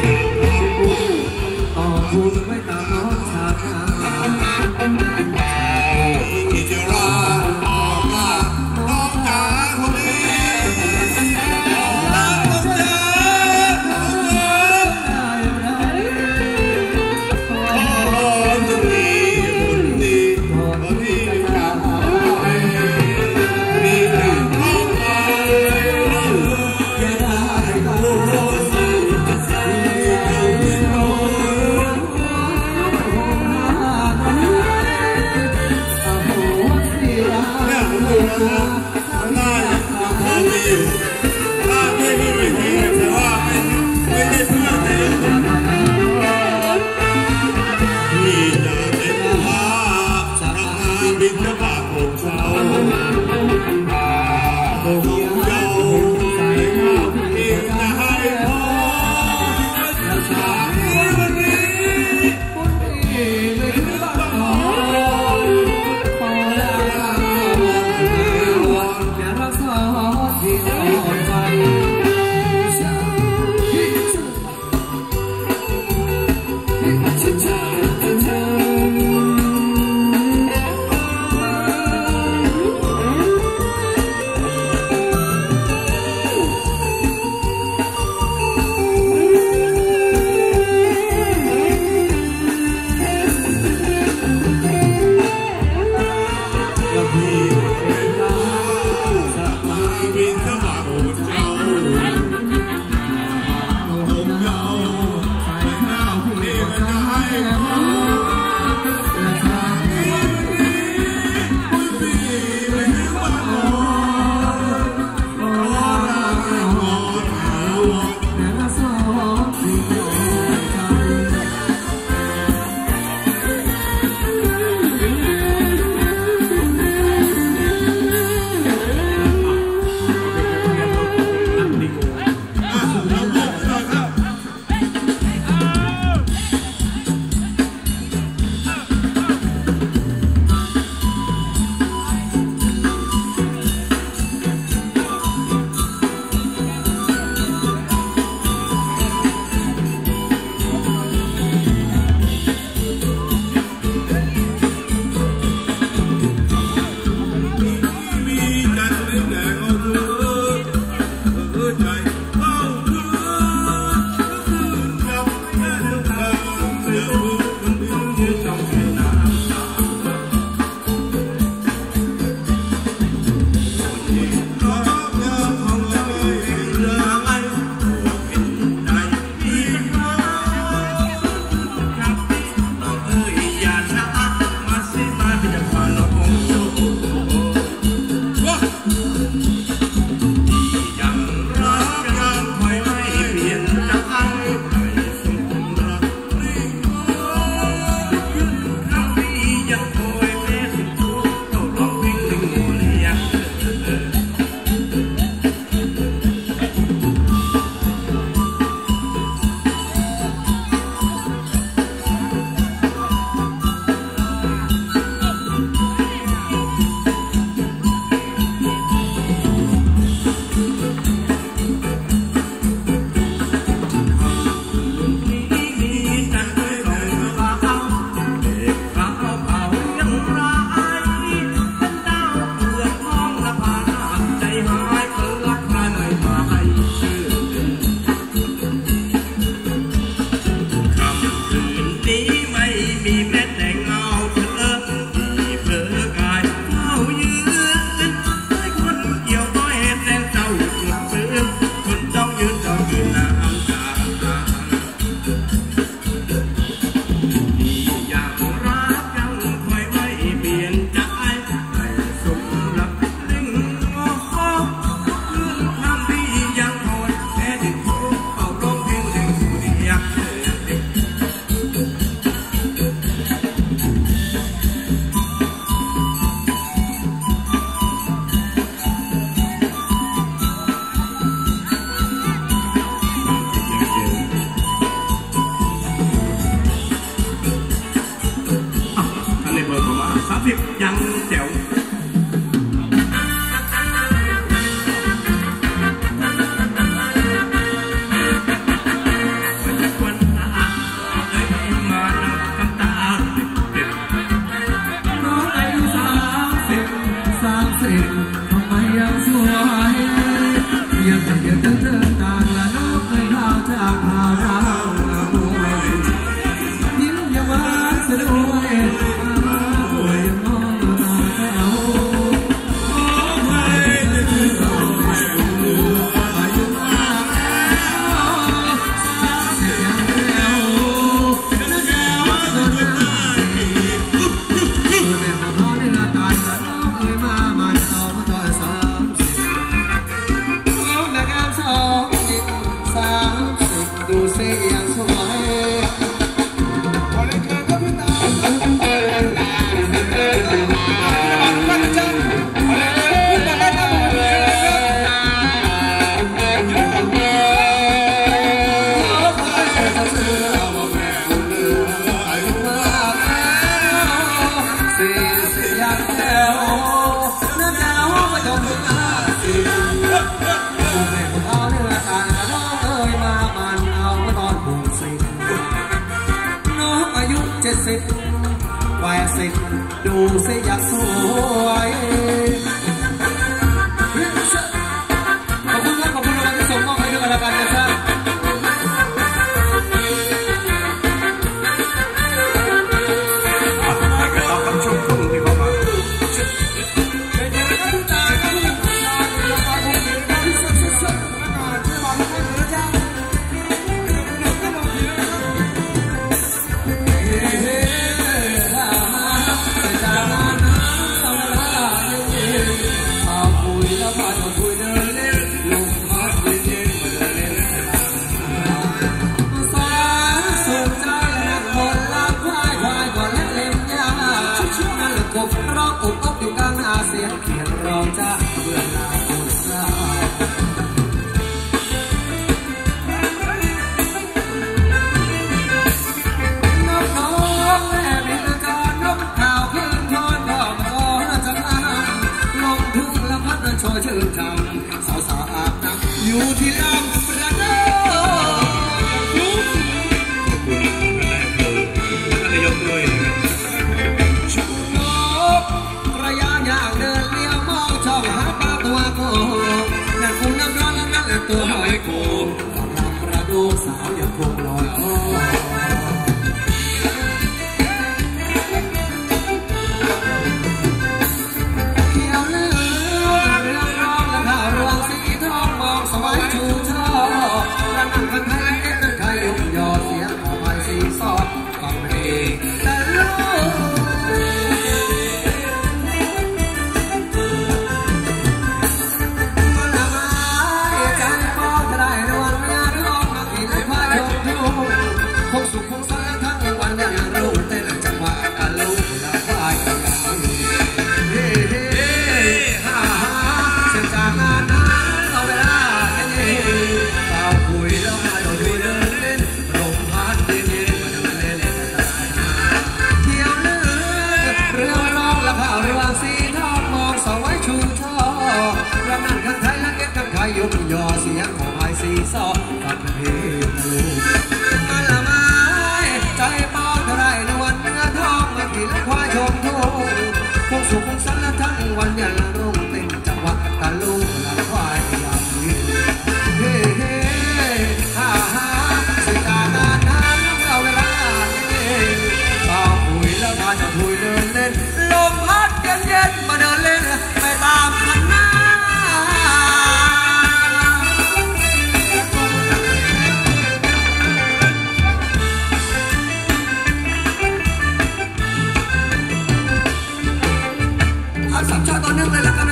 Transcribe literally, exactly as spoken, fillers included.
ต่อบุญไว้ตามน้องชาติจะรอบอกว่าน้องจ๋าคนนี้รักต้องเจอเสียงสวยขอเล่นเกินก็พี่ตาขอเล่นเกินพี่ตาได้ตลอดเลยเจ็ดสิบแปดสิบดูสิอยากสวยขอบคุณครับขอบคุณรางวัลที่ส่งมอบให้ด้วยกันแล้วกันนะครับร้องอุบอบอยู่กลางอาเซียนเขียนร้องจ้าเบื่อหน่ายปวดร้าวนกน้องแม่บินกรนกข่าวขึ้นทอนก็มาขอจังลำลงทุ่งละพัดโชยชื่นชมสาวสาวอาบน้ำอยู่ที่ลำประเดิตัวหอยโขงกำลังประดูสาวยังคงลอยคอเขียวเลือดเรื่องร้องและข่าวรวงสีทองมองสวายชูช่อระนั่งข้างไทยเอ็นไทยยุบยอเสียงออกไปสีซอดฟังเพลงแต่ลูกคงสุขคงสายทั้งวันยังรู้เต้นจังหวะตะลุกละพายกันเฮ้เฮ้ฮ่าฮ่าเส้นจากงานนั้นเอาเวลาเย็นเย็นเป่าคุยแล้วมาโดดเดินเล่นลมพัดเย็นเย็นมันเล่นเล่นกันเที่ยวเลือดเรือร้องและข่าวเรือสีทองมองสาวไว้ชูช่อระนั่งกันไทยและเก็บกันไทยยกยอเสียงของไอซีซอฟังเพลงตะลุ